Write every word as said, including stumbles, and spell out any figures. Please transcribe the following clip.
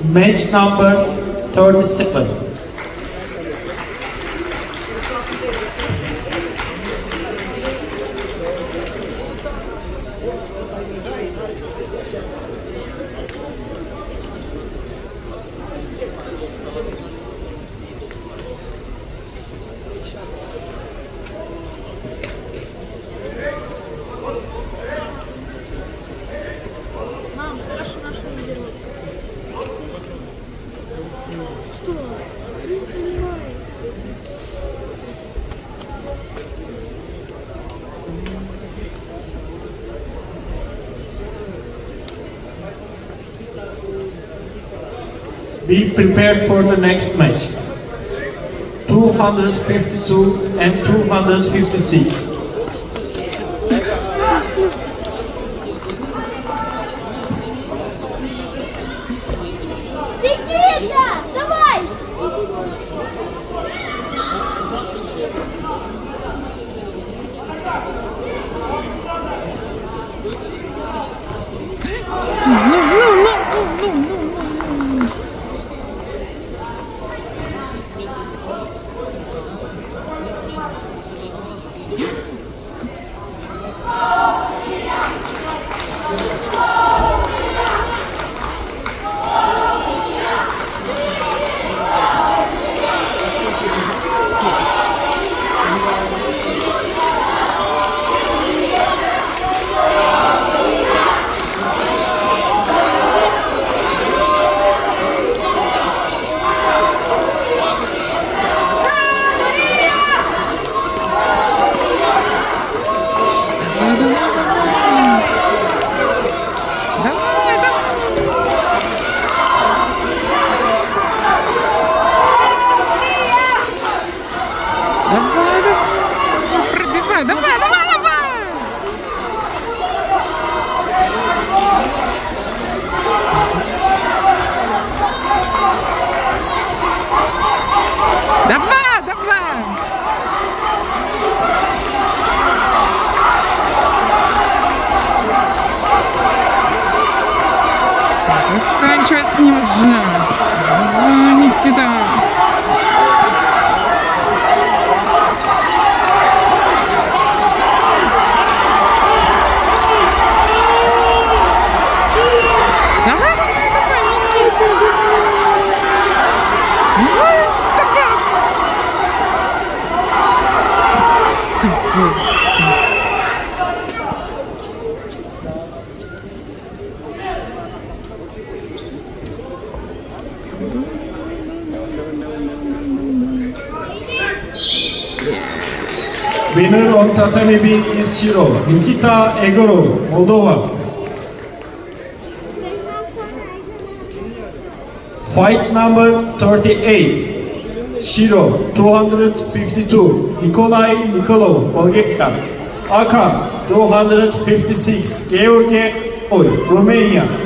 Match number thirty-seven. Be prepared for the next match. two hundred fifty-two and two hundred fifty-six. Nikita, давай! Заканчивай с ним уже. Давай, Никита. Давай, давай, давай, Никита, давай. Давай, давай. Давай. Winner on tatami bin is Shiro, Nikita Egorov, Moldova. Fight number thirty-eight, Shiro, two hundred fifty-two, NICOLAS, Bulgaria. Aka, two hundred fifty-six, Egorov, Romania.